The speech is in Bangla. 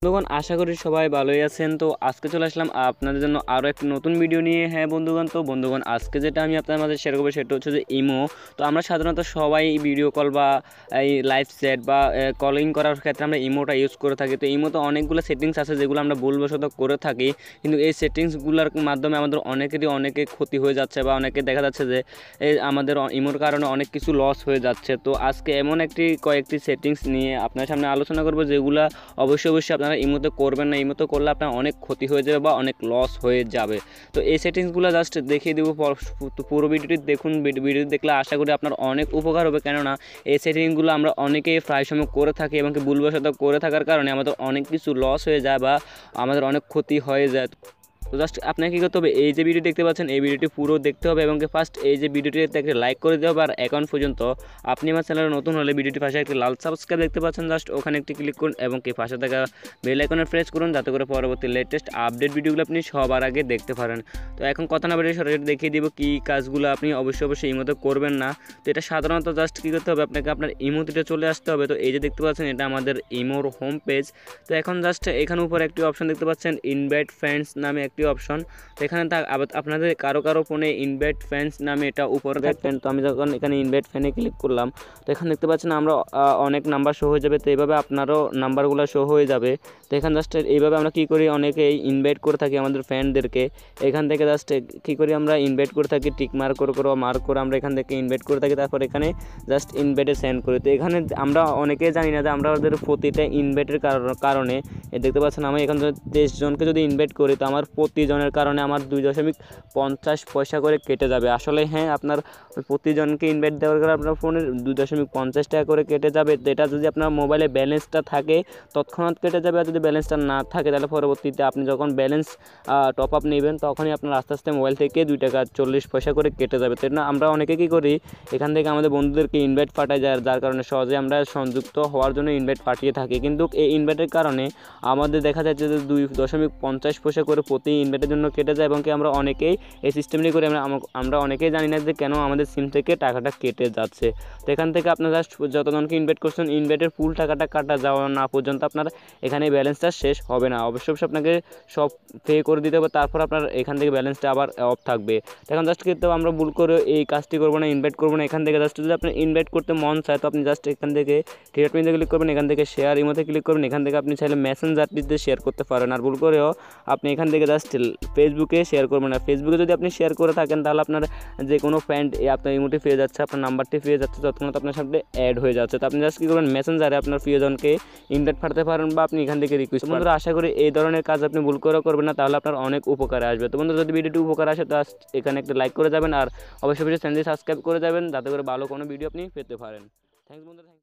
বন্ধুগণ আশা করি সবাই ভালোই আছেন। তো আজকে চলে আসলাম আপনাদের জন্য আরও একটি নতুন ভিডিও নিয়ে। হ্যাঁ বন্ধুগণ, তো বন্ধুগণ আজকে যেটা আমি আপনাদের মাঝে শেয়ার করবো সেটা হচ্ছে যে ইমো। তো আমরা সাধারণত সবাই ভিডিও কল বা এই লাইভ চ্যাট বা কলিং করার ক্ষেত্রে আমরা ইমোটা ইউজ করে থাকি। তো ইমোতে অনেকগুলো সেটিংস আছে যেগুলো আমরা ভুলবশত করে থাকি, কিন্তু এই সেটিংসগুলোর মাধ্যমে আমাদের অনেকে ক্ষতি হয়ে যাচ্ছে বা অনেকে দেখা যাচ্ছে যে আমাদের ইমোর কারণে অনেক কিছু লস হয়ে যাচ্ছে। তো আজকে এমন কয়েকটি সেটিংস নিয়ে আপনার সামনে আলোচনা করবো যেগুলো অবশ্যই আপনারা ইমোতে করবেন না। ইমোতে করলে আপনার অনেক ক্ষতি হয়ে যাবে বা অনেক লস হয়ে যাবে। তো এই সেটিংসগুলো জাস্ট দেখিয়ে দেবো, পুরো ভিডিওটি দেখুন। ভিডিওটি দেখলে আশা করি আপনার অনেক উপকার হবে, কেননা এই সেটিংসগুলো আমরা অনেকেই প্রায় সময় করে থাকি এবং ভুলবশত করে থাকার কারণে আমাদের অনেক কিছু লস হয়ে যায় বা আমাদের অনেক ক্ষতি হয়ে যায়। তো জাস্ট আপনাকে কী করতে হবে, এই যে ভিডিও দেখতে পাচ্ছেন এই ভিডিওটি পুরো দেখতে হবে এবং ফার্স্ট এই যে ভিডিওটিতে একটা লাইক করে দিতে হবে। আর এখন পর্যন্ত আপনি আমার চ্যানেলে নতুন হলে ভিডিওটির পাশে একটি লাল সাবস্ক্রাইব দেখতে পাচ্ছেন, জাস্ট ওখানে একটি ক্লিক করুন এবং পাশে থাকা বেল আইকনে প্রেস করুন, যাতে করে পরবর্তী লেটেস্ট আপডেট ভিডিওগুলো আপনি সবার আগে দেখতে পারেন। তো এখন কথা না বেরিয়ে সরাসরি দেখিয়ে দিব কী কাজগুলো আপনি অবশ্যই ইমোতে করবেন না। তো এটা সাধারণত জাস্ট কী করতে হবে, আপনাকে আপনার ইমোতে চলে আসতে হবে। তো এই যে দেখতে পাচ্ছেন এটা আমাদের ইমোর হোম পেজ। তো এখন জাস্ট এখানে উপরে একটি অপশন দেখতে পাচ্ছেন ইনভাইট ফ্রেন্ডস নামে একটি অপশন। তো এখানে আপনাদের কারো ফোনে ইনভাইট ফ্রেন্ডস নামে এটা উপরে দেখবেন। তো আমি যখন এখানে ইনভাইট ফ্রেন্ডে ক্লিক করলাম, তো এখানে দেখতে পাচ্ছেন আমরা অনেক নাম্বার শো হয়ে যাবে। তো এইভাবে আপনারও নাম্বারগুলো শো হয়ে যাবে। তো এখানে জাস্ট এইভাবে আমরা কী করি, অনেকেই ইনভাইট করে থাকি আমাদের ফ্রেন্ডদেরকে। এখান থেকে জাস্ট কী করি, আমরা ইনভাইট করে থাকি টিক মার্ক করে আমরা এখান থেকে ইনভাইট করে থাকি। তারপর এখানে জাস্ট ইনভাইটে সেন্ড করি। তো এখানে আমরা অনেকেই জানি না যে আমরা ওদের প্রতিটা ইনভাইটের কারণে দেখতে পাচ্ছেন আমি এখন 23 জনকে যদি ইনভাইট করি, তো আমার প্রতিজনের কারণে আমার 2.50 পয়সা করে কেটে যাবে। আসলে হ্যাঁ, আপনার প্রতিজনকে ইনভাইট দেওয়ার কারণে আপনার ফোনের 2.50 টাকা করে কেটে যাবে। এটা যদি আপনার মোবাইলে ব্যালেন্সটা থাকে তৎক্ষণাৎ কেটে যাবে, আর যদি ব্যালেন্সটা না থাকে তাহলে পরবর্তীতে আপনি যখন ব্যালেন্স টপ আপ নেবেন তখনই আপনার আস্তে আস্তে মোবাইল থেকে 2.40 টাকা করে কেটে যাবে। তো না, আমরা অনেকে কী করি, এখান থেকে আমাদের বন্ধুদেরকে ইনভাইট পাঠাই যায়, যার কারণে সহজে আমরা সংযুক্ত হওয়ার জন্য ইনভাইট পাঠিয়ে থাকি। কিন্তু এই ইনভাইটের কারণে আমাদের দেখা যাচ্ছে যে 2.50 পয়সা করে প্রতি ইনভাইটের জন্য কেটে যায় এবং আমরা অনেকেই এই সিস্টেমটি করে আমরা অনেকেই জানি না যে কেন আমাদের সিম থেকে টাকাটা কেটে যাচ্ছে। তো এখান থেকে আপনার জাস্ট যতজনকে ইনভাইট করছেন ইনভাইটের ফুল টাকাটা কাটা যাওয়া না পর্যন্ত আপনার এখানে ব্যালেন্সটা শেষ হবে না। অবশ্যই আপনাকে সব পে করে দিতে হবে, তারপর আপনার এখান থেকে ব্যালেন্সটা আবার অফ থাকবে। এখন জাস্ট কিন্তু আমরা ভুল করে এই কাজটি করবো না, ইনভাইট করবো না। এখান থেকে জাস্ট যদি আপনার ইনভাইট করতে মন চায় তো আপনি জাস্ট এখান থেকে ক্রিয়েট মিতে ক্লিক করবেন, এখান থেকে শেয়ার ইমোতে ক্লিক করবেন। এখান থেকে আপনি চাইলে মেসেঞ্জারটিতে শেয়ার করতে পারেন। আর ভুল করেও আপনি এখান থেকে জাস্ট ফেসবুকে শেয়ার করবেন না। ফেসবুকে যদি আপনি শেয়ার করে থাকেন তাহলে আপনার যে কোনো ফ্রেন্ড আপনার ইমোটি পেয়ে যাচ্ছে, আপনার নাম্বারটি পেয়ে যাচ্ছে, তৎক্ষণাৎ আপনার সাথে অ্যাড হয়ে যাচ্ছে। তো আপনি জাস্ট কী করবেন, মেসেঞ্জারে আপনার প্রিয়জনকে ইনভাইট পাঠাতে পারেন বা আপনি এখান থেকে রিকোয়েস্ট। বন্ধুরা আশা করি এই ধরনের কাজ আপনি ভুল করে করবেন না, তাহলে আপনার অনেক উপকারে আসবে। তো বন্ধুরা যদি ভিডিওটি উপকার আসে তো এখানে একটা লাইক করে যাবেন, আর অবশ্যই চ্যানেলটি সাবস্ক্রাইব করে যাবেন, যাতে করে ভালো কোনো ভিডিও আপনি পেতে পারেন। থ্যাংকস বন্ধুরা।